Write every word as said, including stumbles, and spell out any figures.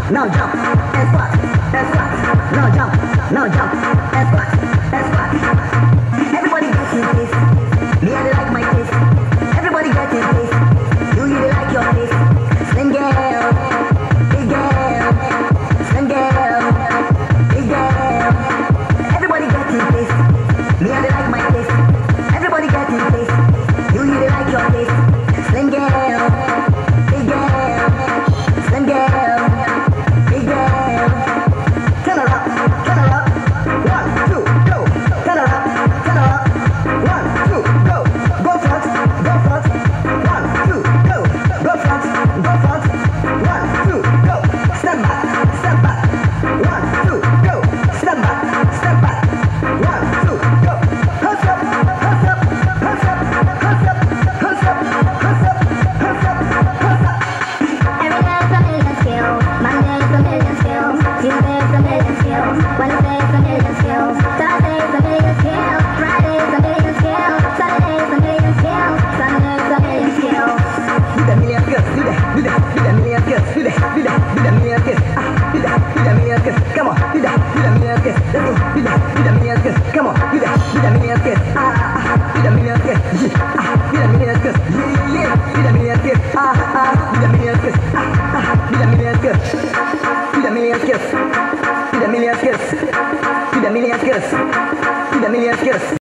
now jump and squat, and squat, now jump, now jump and squat, and squat. Everybody gets his taste, me I like my taste. Everybody gets his taste, you really like your taste. Slim girl, big girl, slim girl, big girl. Everybody gets his taste, me I like my taste. Everybody gets his taste, you really like your taste. Slim girl, big girl, slim girl, big girl. Turn her up, turn her up. One, two, go. Turn her up, turn her up. One, two, go. Go front, go front. One, two, go. Go front, go front. One, two, go. Step back, step back. One, two, go. Step back, step back. One, two, go. Huss up, huss up, huss up, huss up, huss up, huss up, huss up, huss up. Every day's a million skills, Monday's a million skills, Tuesday's a million skills, Wednesday's a million skills, Thursday's a million skills, Friday's a million skills, Saturday's a million skills, Sunday's a million skills. Do the million skills, do that, do that, do the million skills, do that, do that, do the million skills, ah, do that, do the million skills, come on, do that, do the million skills, let's go, do that, do the million skills, come on, do that, do the million skills, ah, ah, ah, do the million skills, yeah, ah, do the million skills, yeah, yeah, do the million skills, ah, ah, do the million skills, ah, ah, do the million skills, do the million skills, do the million skills, do the million skills, do the million skills.